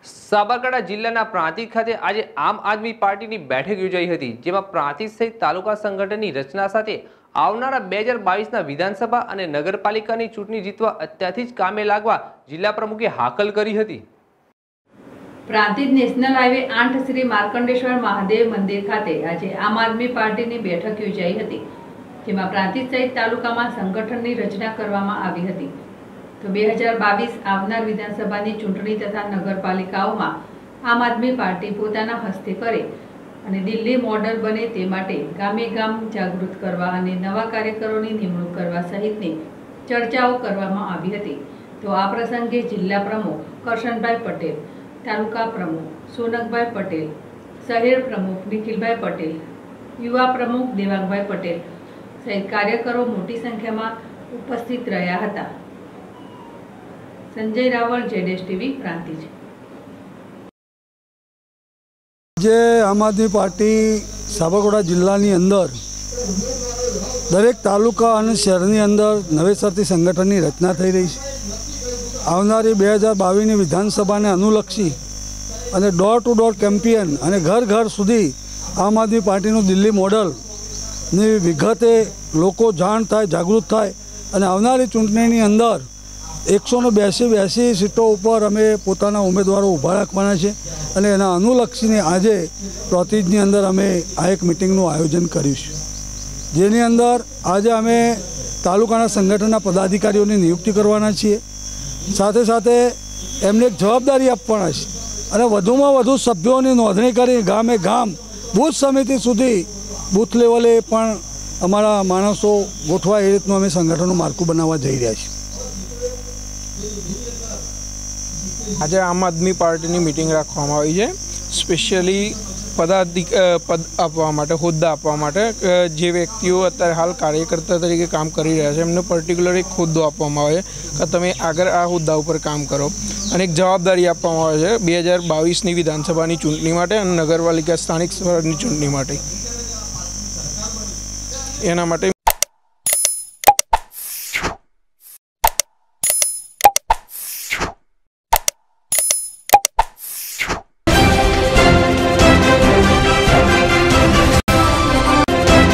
સાબરકાંઠા જિલ્લાના પ્રાંતિજ ખાતે આજે આમ આદમી પાર્ટીની બેઠક યોજાઈ હતી, જેમાં પ્રાંતિજ સહિત તાલુકા સંગઠનની રચના સાથે આવનારા 2022ના વિધાનસભા અને નગરપાલિકાની ચૂંટણી જીતવા અત્યારથી જ કામે લાગવા જિલ્લા પ્રમુખે હાકલ કરી હતી। પ્રાંતિજ નેશનલ હાઈવે 8 શ્રી માર્કંડેશ્વર મહાદેવ મંદિર ખાતે આજે આમ આદમી પાર્ટીની બેઠક યોજાઈ હતી, જેમાં પ્રાંતિજ સહિત તાલુકામાં સંગઠનની રચના કરવામાં આવી હતી। तो 2022 आवनार विधानसभानी चूंटणी तथा नगरपालिकाओमां आम आदमी पार्टी पोताना हस्ते करे अने दिल्ही मॉडल बने ते माटे गामे गाम जागृत करवा अने नवा कार्यकरोनी निमणूक करवा सहितनी चर्चाओ करवामां आवी हती। तो आ प्रसंगे जिल्ला प्रमुख करशनभाई पटेल, तालुका प्रमुख सोनकभाई पटेल, शहर प्रमुख निखिलभाई पटेल, युवा प्रमुख देवांगभाई पटेल सहित कार्यकरो मोटी संख्यामां उपस्थित रह्या हता। संजय रावल, जेडेश टीवी, प्रांतिज। जे आम आदमी पार्टी साबरकांठा जिल्लानी अंदर दरेक तालुका और शहरनी अंदर नवेसरथी संगठननी रचना थई रही है। आवनारी 2022 विधानसभा ने अनुलक्षी अने डोर टू डोर केम्पेन अने घर घर सुधी आम आदमी पार्टी दिल्ली मॉडल नी विगते लोको जाण थाय, जागृत थाय अने आवनारी चूंटणी अंदर 182 सीटों पर अमे पोताना उम्मीदवारों ऊभा राखवाना छे अने एना अनुलक्षीने आजे प्रांतिजनी अंदर अमे आ एक मीटिंगनुं आयोजन कर्युं छे, जेनी अंदर आज अमे तालुकाना संगठनना पदाधिकारीओनी नियुक्ति करवाना छीए। साथे साथे एमने एक जवाबदारी आपवाना छे अने वधुमां वधु सभ्योनी नोंधणी करी गामे गाम बूथ समिति सुधी बूथ लेवले पण अमारा माणसो गोठवा ए रीतनुं अमे संगठननुं माळखुं बनाववा जई रह्या छीए। आज आम आदमी पार्टी मीटिंग राखवामां आवी छे, स्पेशियली पद आपवा माटे, होद्दा आपवा माटे। जे व्यक्तिओ अत्यारे हाल कार्यकर्ता तरीके काम करी रह्या छे एमने पर्टिक्युलर एक होद्दो आपवामां आवे छे कि तमे आगळ आ होद्दा उपर काम करो अने एक जवाबदारी आपवामां आवे छे 2022 नी विधानसभानी चूंटणी माटे अने नगरपालिका स्थानिक स्वराजनी चूंटणी माटे। एना माटे